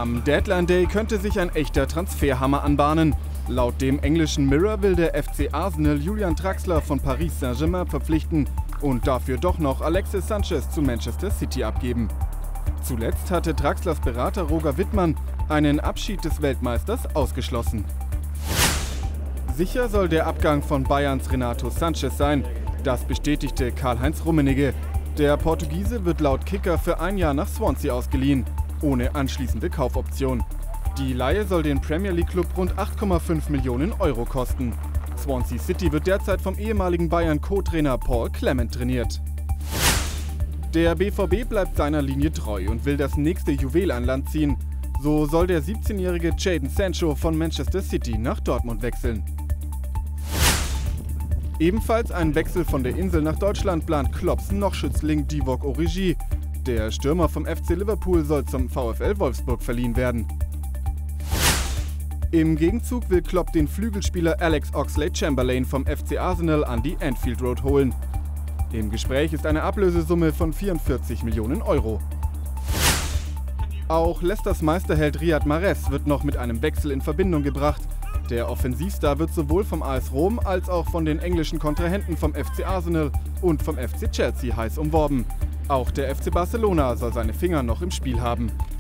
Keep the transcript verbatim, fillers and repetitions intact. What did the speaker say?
Am Deadline Day könnte sich ein echter Transferhammer anbahnen. Laut dem englischen Mirror will der F C Arsenal Julian Draxler von Paris Saint-Germain verpflichten und dafür doch noch Alexis Sanchez zu Manchester City abgeben. Zuletzt hatte Draxlers Berater Roger Wittmann einen Abschied des Weltmeisters ausgeschlossen. Sicher soll der Abgang von Bayerns Renato Sanchez sein. Das bestätigte Karl-Heinz Rummenigge. Der Portugiese wird laut Kicker für ein Jahr nach Swansea ausgeliehen, ohne anschließende Kaufoption. Die Leihe soll den Premier League Club rund acht Komma fünf Millionen Euro kosten. Swansea City wird derzeit vom ehemaligen Bayern-Co-Trainer Paul Clement trainiert. Der B V B bleibt seiner Linie treu und will das nächste Juwel an Land ziehen. So soll der siebzehnjährige Jadon Sancho von Manchester City nach Dortmund wechseln. Ebenfalls einen Wechsel von der Insel nach Deutschland plant Klopps Noch-Schützling Divock Origi. Der Stürmer vom F C Liverpool soll zum VfL Wolfsburg verliehen werden. Im Gegenzug will Klopp den Flügelspieler Alex Oxlade-Chamberlain vom F C Arsenal an die Anfield Road holen. Im Gespräch ist eine Ablösesumme von vierundvierzig Millionen Euro. Auch Leicesters Meisterheld Riyad Mahrez wird noch mit einem Wechsel in Verbindung gebracht. Der Offensivstar wird sowohl vom A S Rom als auch von den englischen Kontrahenten vom F C Arsenal und vom F C Chelsea heiß umworben. Auch der F C Barcelona soll seine Finger noch im Spiel haben.